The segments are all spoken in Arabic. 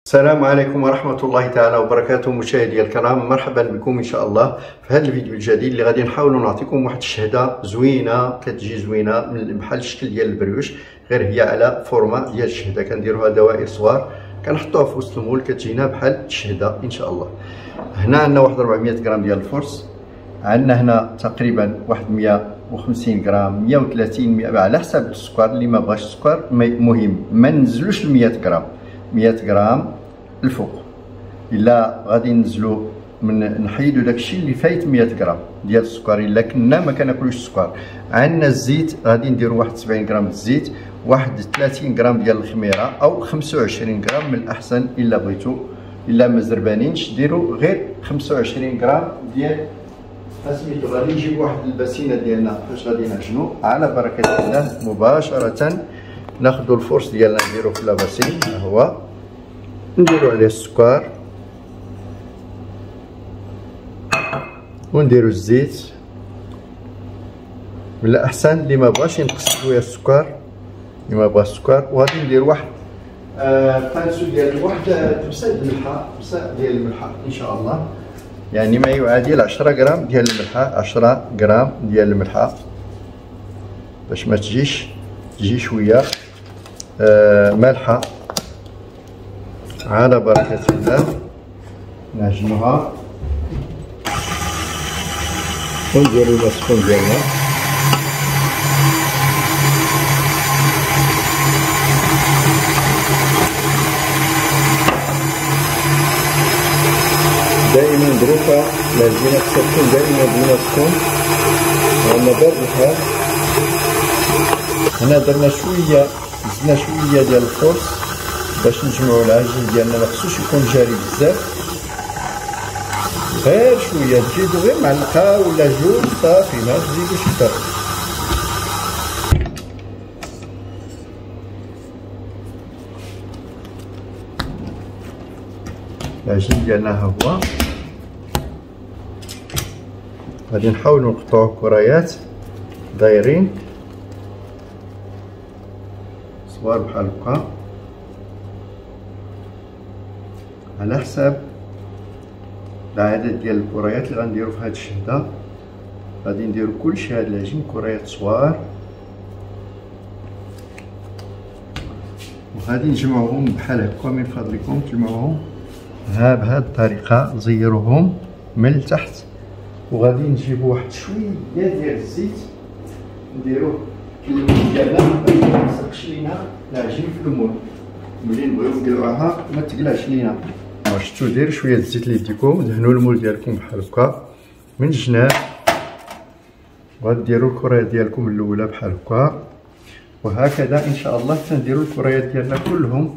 السلام عليكم ورحمة الله تعالى وبركاته. مشاهدي الكرام، مرحبا بكم إن شاء الله في هذا الفيديو الجديد اللي غادي نحاولوا نعطيكم واحد الشهدة زوينة، كتجي زوينة بحال الشكل ديال البريوش، غير هي على فورما ديال الشهدة. كنديروها دوائر صغار كنحطوها في وسط المول كتجينا بحال الشهدة إن شاء الله. هنا عندنا واحد 400 غرام ديال الفرص، عندنا هنا تقريبا واحد 150 غرام 130 على حسب السكر. اللي ما بغاش السكر مهم ما ننزلوش ل 100 غرام، 100 غرام الفوق. الا غادي ننزلو من نحيدو داكشي اللي فايت 100 غرام ديال السكر، الا كنا ما كناكلوش السكر. عندنا الزيت غادي نديرو واحد 70 غرام الزيت، واحد 30 غرام ديال الخميره او 25 غرام من الاحسن الا بغيتو. الا ما زربانينش ديرو غير 25 غرام ديال سميتو. غادي نجيب واحد الباسينه ديالنا فاش غادي نعجنو على بركه الله مباشره. ناخذ الفرص ديالنا نديرو في لاباسين، ها هو نديرو عليه السكر ونديرو الزيت. من الاحسن اللي ما بغاش ينقص شويه السكر، اللي ما بغاش السكر. وغادي ندير واحد بانسو ديال واحد تبسه الملحه، تبسه ديال الملحه ان شاء الله، يعني ما يعادل 10 غرام ديال الملحه، 10 غرام ديال الملحه باش ما تجي شويه مالحه. على بركة الله نعجنوها ونديرو المسخون ديالنا. دائما ظروفها العجينة خصها تكون دائما بلا سخون، رانا بارد الحال. هنا درنا شوية، زدنا شوية ديال الفرص باش نجمعو العجين ديالنا. ما خصوش يكون جاري بزاف، غير شويه تزيدو غير معلقه ولا جوج صافي، ما تزيدوش كتر. العجين ديالنا ها هو. غادي نحاولو نقطعو كريات دايرين صغار بحال هكا على حساب العدد ديال الكريات اللي غنديرو في هاد الشهده. غادي نديرو كلشي هاد العجين كريات صغار، وغادي نجمعوهم بحال هكا. من فضلكم تجمعوهم بهاد الطريقه، زيروهم من التحت. وغادي نجيبو واحد شويه ديال الزيت نديروه في المول ديالنا باش ما يلصقش لينا العجين في المول. ملي نبغيو نقلعوها ما تقلعش لينا. شفتو دير شويه الزيت ليديكم، دهنوا المول ديالكم بحال هكا من الجناب، وغاديروا الكريات ديالكم الاولى بحال هكا، وهكذا ان شاء الله تنديروا الكريات ديالنا كلهم.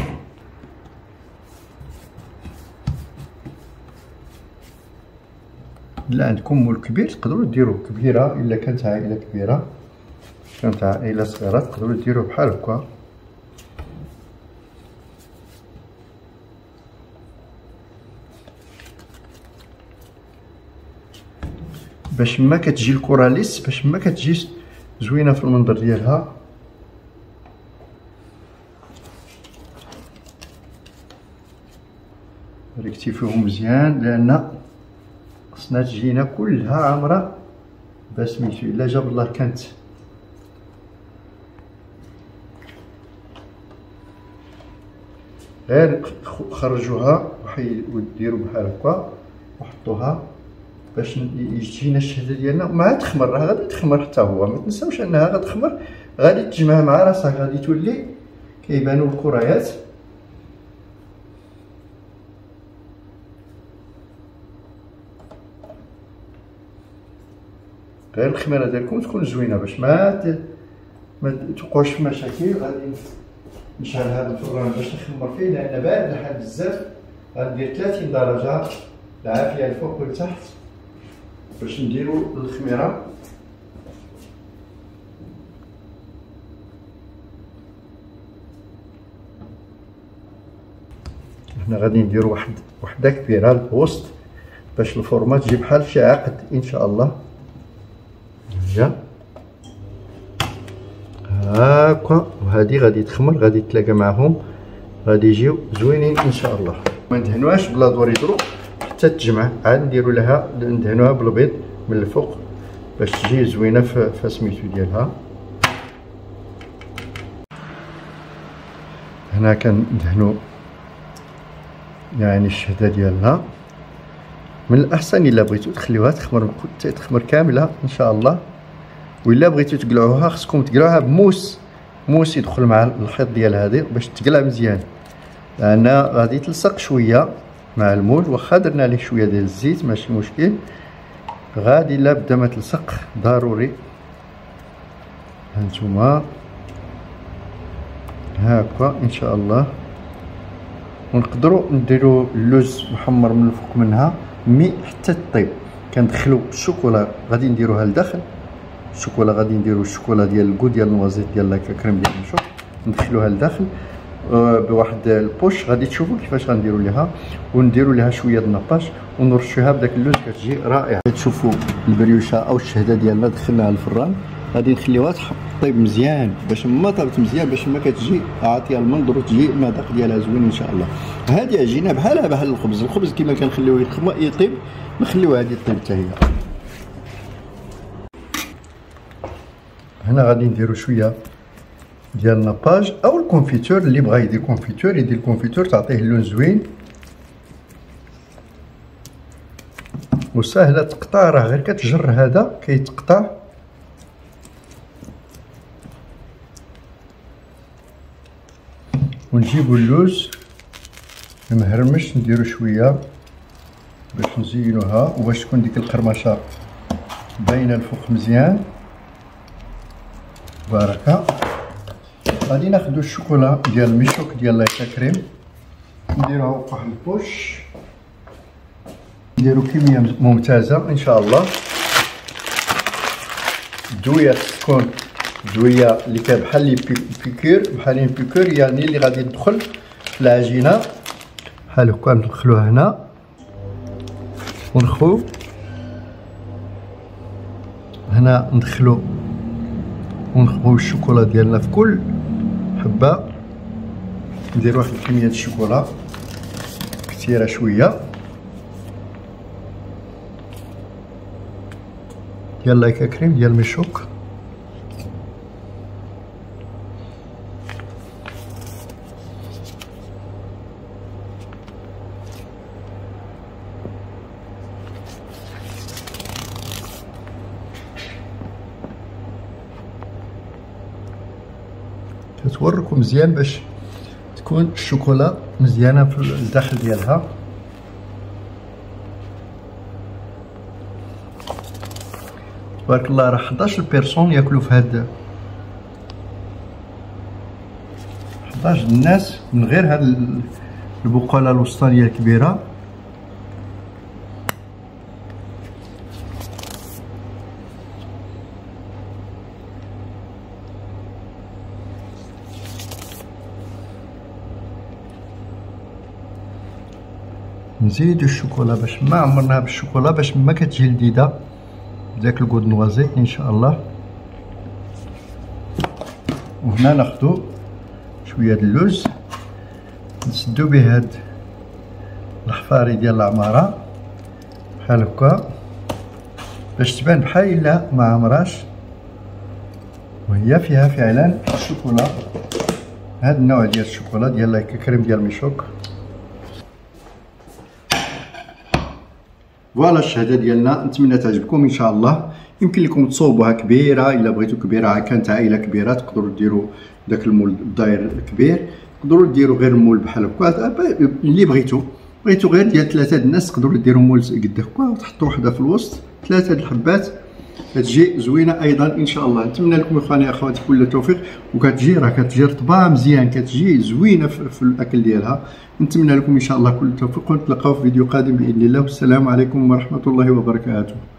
الا عندكم مول كبير تقدروا ديروا كبيره، الا كانت عائله كبيره، كانت عائله صغيره تقدروا ديروا بحال هكا. باش ما كتجي الكره ليس، باش ما كتجيش زوينه في المنظر ديالها. ركتيفيهم مزيان لان خصنا تجينا كلها عامره باش سميتو. الا جاب الله كانت غير خرجوها وديروا بحال هكا وحطوها باش يجينا الشهده ديالنا. ما تخمر، راه غادي تخمر حتى هو، ما تنساوش انها غتخمر، غادي تجمع مع راسها، غادي تولي كيبانوا الكريات. غير الخميره ديالكم تكون زوينه باش ما توقعوش في مشاكل. غادي نشعل هذا الفران باش نخمر فيه لان بارد الحال بزاف. غندير 30 درجه العافيه الفوق والتحت باش نديرو الخميره. حنا غادي نديرو وحده كبيره الوسط باش الفورمه تجي بحال شي عقد ان شاء الله. هي هاكا، وهذه غادي تخمر، غادي تلاقى معهم غادي يجيو زوينين ان شاء الله. ما ندهنوهاش بلا دور يدرو حتى تجمع، عاد نديرو لها ندهنوها بالبيض من الفوق باش تجي زوينه في سميتو ديالها. هنا كندهنو يعني الشهده ديالنا. من الاحسن الا بغيتو تخليوها تخمر كامله ان شاء الله، وإلا بغيتو تقلعوها خصكم تقلعوها بموس، موس يدخل مع الخيط ديال هذه باش تقلع مزيان، لان غادي تلصق شويه مع المول. واخا درنا ليه شويه ديال الزيت ماشي مشكل، غادي لا بدا ما تلصق ضروري. هانتوما هاكا ان شاء الله. ونقدروا نديروا اللوز محمر من الفوق منها مي حتى طيب. كندخلوا الشوكولا غادي نديروها لداخل، الشوكولا غادي نديرو الشوكولا ديال الكو ديال النوازيت ديال لاكا كريم ديال المشوك، ندخلوها لداخل بواحد البوش. غادي تشوفوا كيفاش غنديرو ليها، ونديرو ليها شويه د الناباج ونرشوها بداك اللوز، كتجي رائعه. تشوفوا البريوشه او الشهده ديالنا دخلناها للفران، غادي نخليوها طيب مزيان باش ما طابت مزيان، باش ما كتجي عاطيه المنظر وتجي المذاق ديالها زوين ان شاء الله. هذه عجينه بحال الخبز، الخبز كما كنخليوه يطيب نخليوها هذه طيب حتى هي. هنا غادي نديرو شويه ديال الناباج او الكونفيتور، اللي بغا يدير كونفيتور يدير الكونفيتور تعطيه اللون زوين وسهله تقطع. راه غير كتجر هذا كيتقطع. ونجيبو اللوز مهرمش نديرو شويه باش نزينوها وباش تكون ديك القرمشه باينه الفوق مزيان. بركه. غادي ناخدو الشوكولا ديال المشوك ديال لايكا كريم نديروها في واحد البوش، نديرو كميه ممتازه ان شاء الله. الدويه تكون دويه اللي كان بحال لي بيكور، بحال لي بيكور يعني اللي غادي تدخل في العجينه بحال هكا. ندخلوها هنا ونخو هنا، ندخلو ونخبو الشوكولا ديالنا في كل حبه. ندير واحد الكميه ديال الشوكولا كثيره شويه ديال لايكا كريم ديال المشوك. كتوركو مزيان باش تكون الشوكولا مزيانه في الداخل ديالها. تبارك الله راه 11 بيرسون ياكلوا في هاد 11 الناس من غير هاد البقاله الوسطانيه الكبيره. نزيدو الشوكولا باش ما عمرناها بالشوكولا باش ما كتجي لذيذه داك الكود نوازيت ان شاء الله. وهنا ناخدو شويه د اللوز نسدو به هاد الحفاري ديال العماره بحال هكا باش تبان بحال الا ما عمراش، وهي فيها فعلا الشوكولا. هاد النوع ديال الشوكولا ديال لايكا كريم ديال ميشوك. فوالا الشهاده ديالنا، نتمنى تعجبكم ان شاء الله. يمكن لكم تصوبوها كبيره، الا بغيتو كبيره كانت عائله كبيره تقدروا ديروا داك المول الداير الكبير، تقدروا ديروا غير المول بحال هكا اللي بغيتو غير ديال 3 الناس تقدروا ديروا مول قد هكا وتحطوا وحده في الوسط 3 الحبات كتجي زوينه ايضا ان شاء الله. نتمنى لكم اخواني اخواتي كل التوفيق، وكتجي راه كتجي رطبه مزيان، كتجي زوينه في الاكل ديالها. نتمنى لكم ان شاء الله كل التوفيق، ونتلاقاو في فيديو قادم باذن الله، والسلام عليكم ورحمه الله وبركاته.